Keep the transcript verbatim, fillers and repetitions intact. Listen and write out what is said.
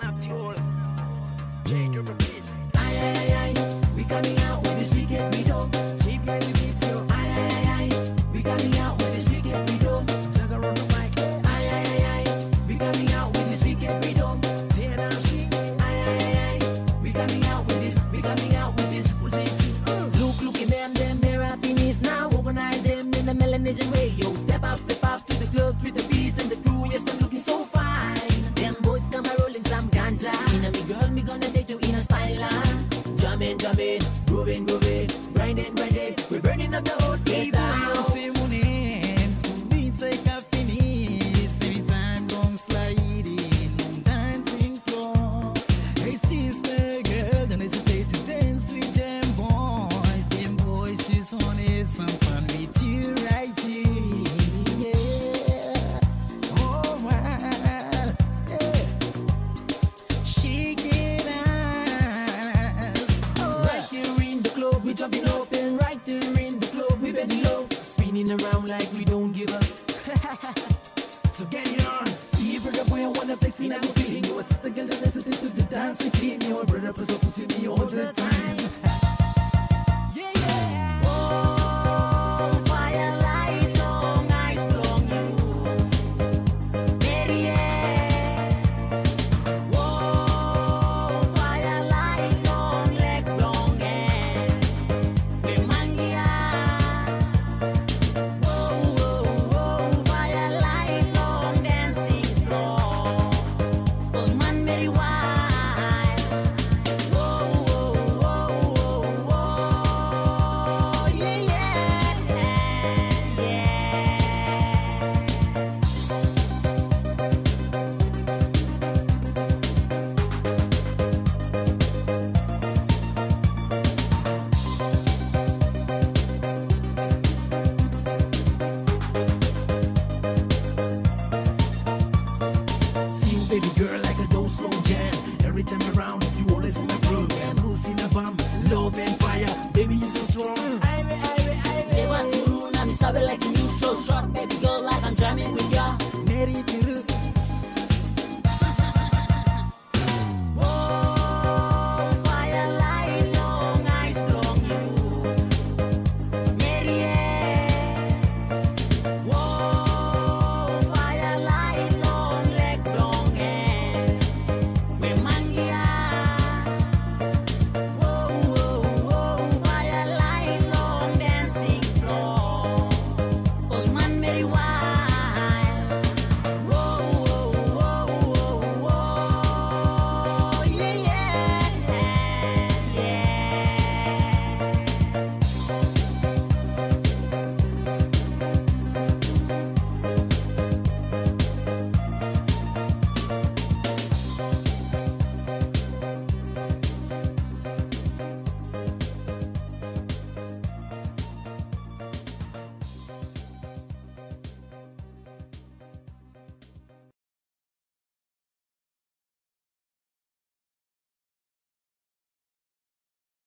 Snapchat. J Triple P. Aye, aye, aye, we coming out with this wicked freedom. Cheap behind the beat, yo. Aye, aye, aye, we coming out with this wicked freedom. Jagger on the mic. Aye, aye, aye, aye, we coming out with this wicked freedom. Tear down, sing it. Aye, aye, aye, aye, we coming out with this, we coming out with this. Look, look at them, them, their happiness now. Organize them in the Melanesian way. Yo, step up, step up to the clubs with the beats and the crew. Yes, I'm looking so fine. Them boys come a rolling some ganja. In a me girl, me gonna take you in a style. Jamming, jamming, grooving, grooving, grinding, grinding. We're burning up the whole place down. Say my name, beats like a finish. Every time don't slide in, I'm dancing floor. Hey sister, girl, don't hesitate to dance with them boys. Them boys just wanna some fun with you right here. Yeah, alright, yeah. Shake it ass. Right here in the club, we jumping up, and right there in the club, we bending low, spinning around like we don't give up. So get it on. See, brother boy, I wanna play, see, I'm feeling you. A sister girl, don't hesitate to the dance with me. Your brother, plus up, pussy me all the time.